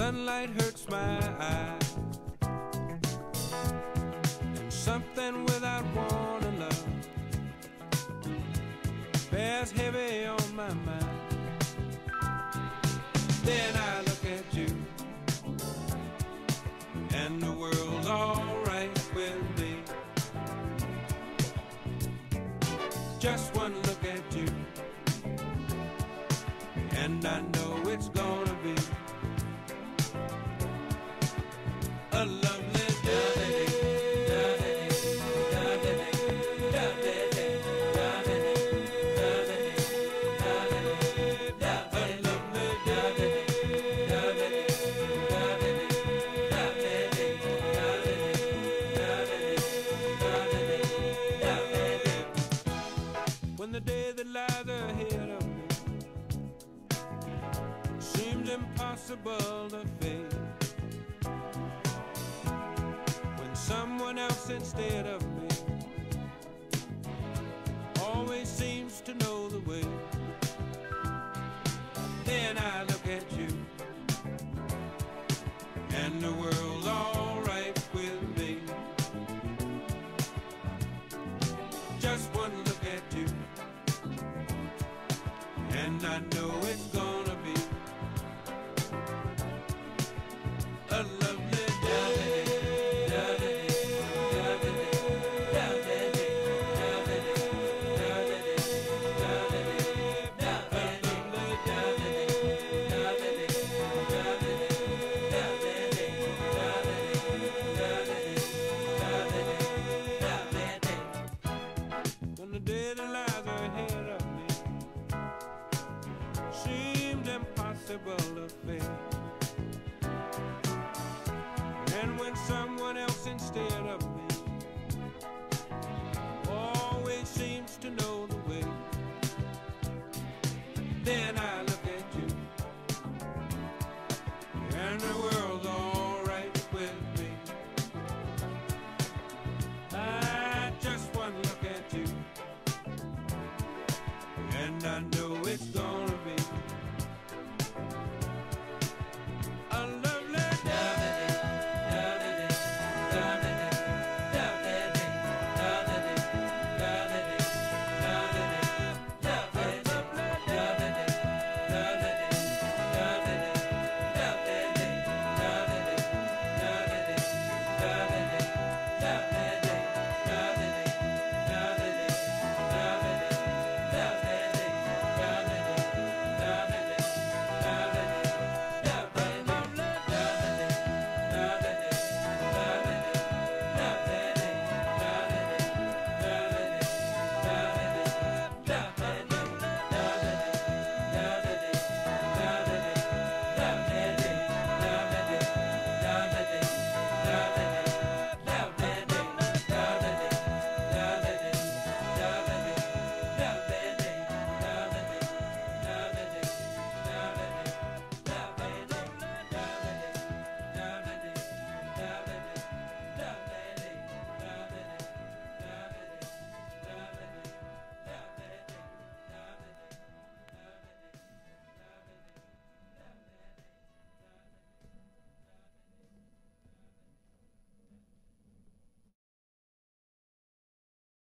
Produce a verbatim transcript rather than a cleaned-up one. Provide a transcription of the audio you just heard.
sunlight hurts my eyes, and something without warning, love, bears heavy on my mind. Then I look at you, and the world's alright with me. Just one look at you, and I know it's gonna be a lovely day. When the day that lies ahead of me seems impossible to face, when someone else instead of me always seems to know the way, then I look at you, and the world's alright with me. Just one look at you, and I know it's gonna be a lovely day. When the day that lies